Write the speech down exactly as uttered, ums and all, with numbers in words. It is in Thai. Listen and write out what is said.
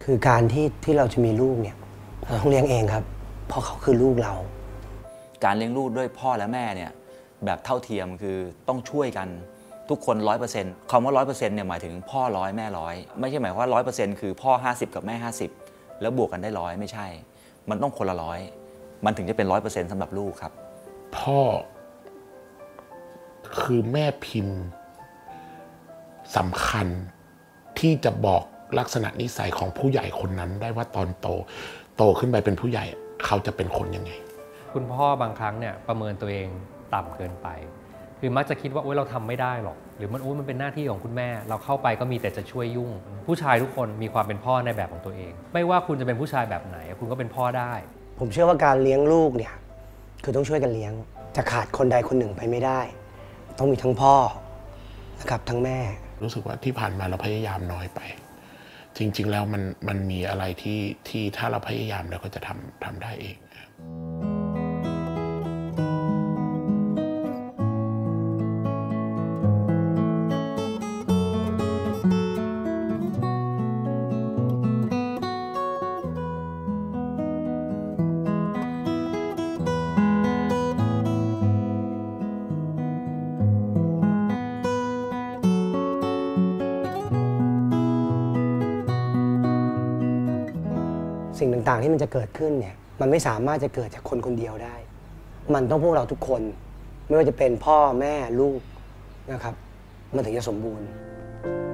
คือการที่ที่เราจะมีลูกเนี่ยเราต้องเลี้ยงเองครับเพราะเขาคือลูกเราการเลี้ยงลูกด้วยพ่อและแม่เนี่ยแบบเท่าเทียมคือต้องช่วยกันทุกคนร้อยเปอร์เซ็นต์คำว่าร้อยเปอร์เซ็นต์เนี่ยหมายถึงพ่อร้อยแม่ร้อยไม่ใช่หมายว่าร้อยเปอร์เซ็นต์คือพ่อห้าสิบกับแม่ห้าสิบแล้วบวกกันได้ร้อยไม่ใช่มันต้องคนละร้อยมันถึงจะเป็นร้อยเปอร์เซ็นต์สำหรับลูกครับพ่อคือแม่พิมพ์สำคัญที่จะบอกลักษณะนิสัยของผู้ใหญ่คนนั้นได้ว่าตอนโตโตขึ้นไปเป็นผู้ใหญ่เขาจะเป็นคนยังไงคุณพ่อบางครั้งเนี่ยประเมินตัวเองต่ำเกินไปคือมักจะคิดว่าโอ๊ยเราทำไม่ได้หรอกหรือมันโอ๊ยมันเป็นหน้าที่ของคุณแม่เราเข้าไปก็มีแต่จะช่วยยุ่งผู้ชายทุกคนมีความเป็นพ่อในแบบของตัวเองไม่ว่าคุณจะเป็นผู้ชายแบบไหนคุณก็เป็นพ่อได้ผมเชื่อว่าการเลี้ยงลูกเนี่ยคือต้องช่วยกันเลี้ยงจะขาดคนใดคนหนึ่งไปไม่ได้ต้องมีทั้งพ่อนะครับทั้งแม่รู้สึกว่าที่ผ่านมาเราพยายามน้อยไปจริงๆแล้วมันมันมีอะไรที่ที่ถ้าเราพยายามเราก็จะทำทำได้เองสิ่งต่างๆที่มันจะเกิดขึ้นเนี่ยมันไม่สามารถจะเกิดจากคนคนเดียวได้มันต้องพวกเราทุกคนไม่ว่าจะเป็นพ่อแม่ลูกนะครับมันถึงจะสมบูรณ์